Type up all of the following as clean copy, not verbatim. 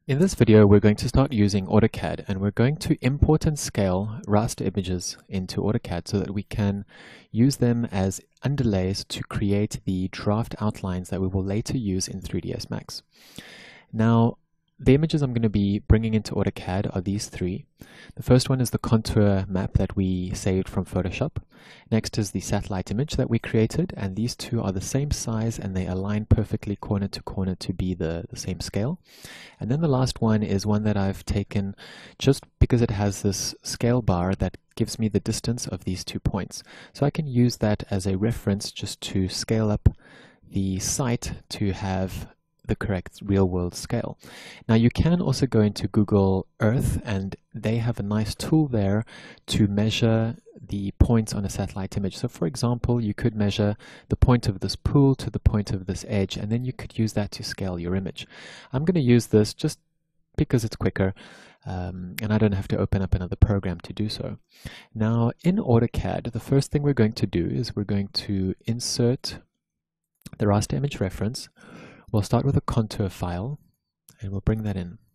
In this video, we're going to start using AutoCAD and we're going to import and scale raster images into AutoCAD so that we can use them as underlays to create the draft outlines that we will later use in 3ds Max. Now, the images I'm going to be bringing into AutoCAD are these three. The first one is the contour map that we saved from Photoshop. Next is the satellite image that we created, and these two are the same size and they align perfectly corner to corner to be the same scale. And then the last one is one that I've taken just because it has this scale bar that gives me the distance of these 2 points. So I can use that as a reference just to scale up the site to have the correct real-world scale. Now you can also go into Google Earth and they have a nice tool there to measure the points on a satellite image. So for example, you could measure the point of this pool to the point of this edge, and then you could use that to scale your image. I'm going to use this just because it's quicker and I don't have to open up another program to do so. Now in AutoCAD, the first thing we're going to do is we're going to insert the raster image reference. We'll start with a contour file and we'll bring that in.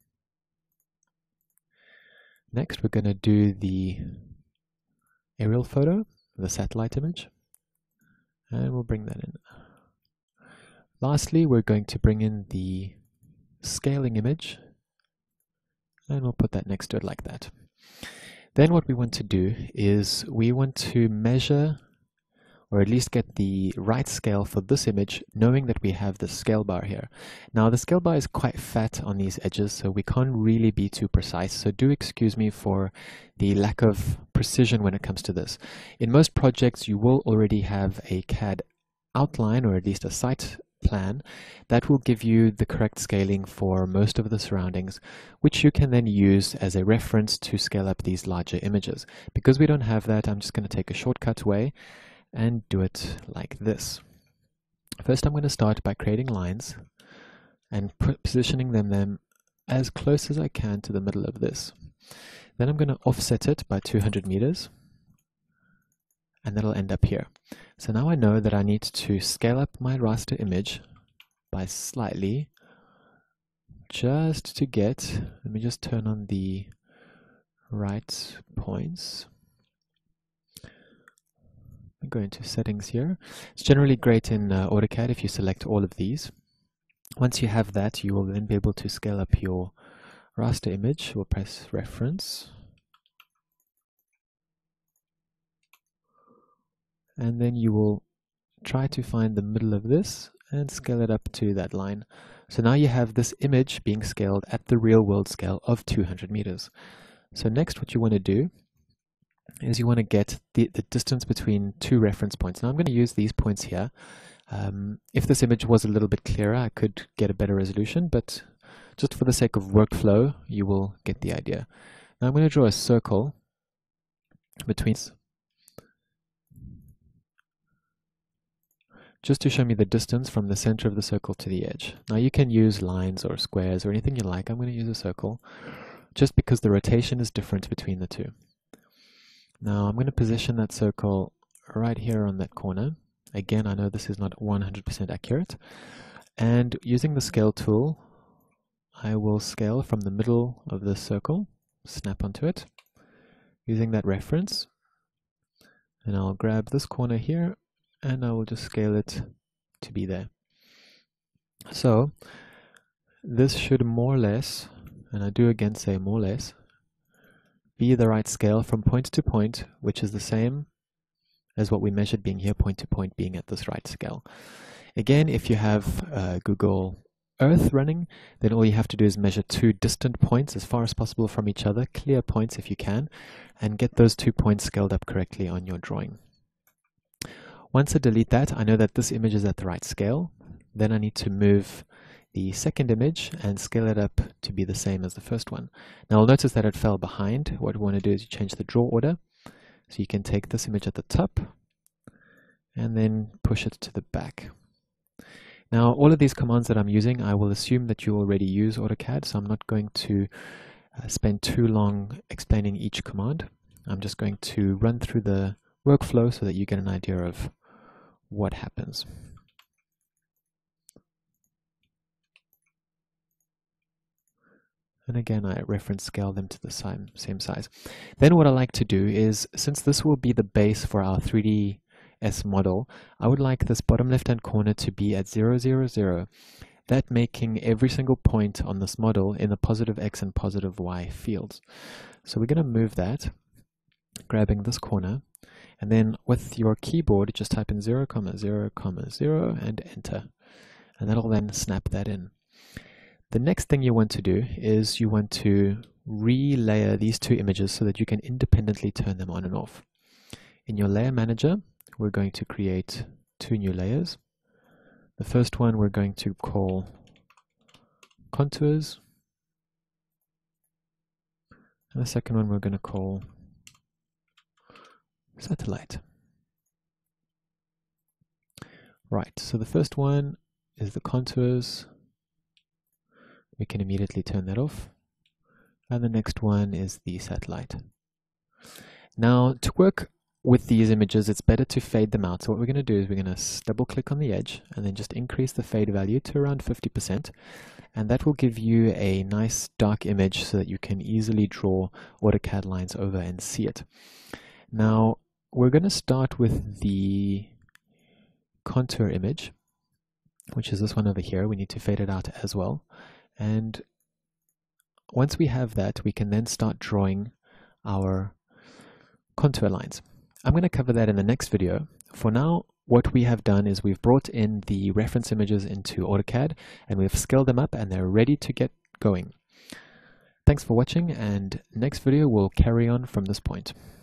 Next, we're going to do the aerial photo, the satellite image, and we'll bring that in. Lastly, we're going to bring in the scaling image and we'll put that next to it like that. Then what we want to do is we want to measure or at least get the right scale for this image, knowing that we have the scale bar here. Now the scale bar is quite fat on these edges, so we can't really be too precise, so do excuse me for the lack of precision when it comes to this. In most projects you will already have a CAD outline, or at least a site plan, that will give you the correct scaling for most of the surroundings, which you can then use as a reference to scale up these larger images. Because we don't have that, I'm just going to take a shortcut way and do it like this. First, I'm going to start by creating lines and positioning them as close as I can to the middle of this. Then I'm going to offset it by 200 meters, and that'll end up here. So now I know that I need to scale up my raster image by slightly, just to get, let me just turn on the right points. Go into settings here. It's generally great in AutoCAD if you select all of these. Once you have that, you will then be able to scale up your raster image. We'll press reference. And then you will try to find the middle of this and scale it up to that line. So now you have this image being scaled at the real world scale of 200 meters. So next what you want to do is you want to get the distance between two reference points. Now I'm going to use these points here. If this image was a little bit clearer, I could get a better resolution, but just for the sake of workflow, you will get the idea. Now I'm going to draw a circle between, just to show me the distance from the center of the circle to the edge. Now you can use lines or squares or anything you like. I'm going to use a circle just because the rotation is different between the two. Now I'm going to position that circle right here on that corner. Again, I know this is not 100% accurate. And using the scale tool, I will scale from the middle of the circle, snap onto it, using that reference. And I'll grab this corner here, and I will just scale it to be there. So this should more or less, and I do again say more or less, be the right scale from point to point, which is the same as what we measured being here, point to point being at this right scale. Again, if you have Google Earth running, then all you have to do is measure two distant points as far as possible from each other, clear points if you can, and get those 2 points scaled up correctly on your drawing. Once I delete that, I know that this image is at the right scale. Then I need to move the second image and scale it up to be the same as the first one. Now I'll notice that it fell behind. What we want to do is you change the draw order. So you can take this image at the top and then push it to the back. Now all of these commands that I'm using, I will assume that you already use AutoCAD, so I'm not going to spend too long explaining each command. I'm just going to run through the workflow so that you get an idea of what happens. And again, I reference scale them to the same size. Then what I like to do is, since this will be the base for our 3ds model, I would like this bottom left-hand corner to be at 0, 0, 0. That making every single point on this model in the positive x and positive y fields. So we're going to move that, grabbing this corner, and then with your keyboard, just type in 0, 0, 0, and enter. And that'll then snap that in. The next thing you want to do is you want to re-layer these two images so that you can independently turn them on and off. In your layer manager, we're going to create 2 new layers. The first one we're going to call contours, and the second one we're going to call satellite. Right, so the first one is the contours. We can immediately turn that off. And the next one is the satellite. Now, to work with these images, it's better to fade them out. So what we're going to do is we're going to double click on the edge and then just increase the fade value to around 50%. And that will give you a nice dark image so that you can easily draw AutoCAD lines over and see it. Now, we're going to start with the contour image, which is this one over here. We need to fade it out as well. And once we have that, we can then start drawing our contour lines. I'm going to cover that in the next video. For now, what we have done is we've brought in the reference images into AutoCAD and we've scaled them up and they're ready to get going. Thanks for watching, and next video will carry on from this point.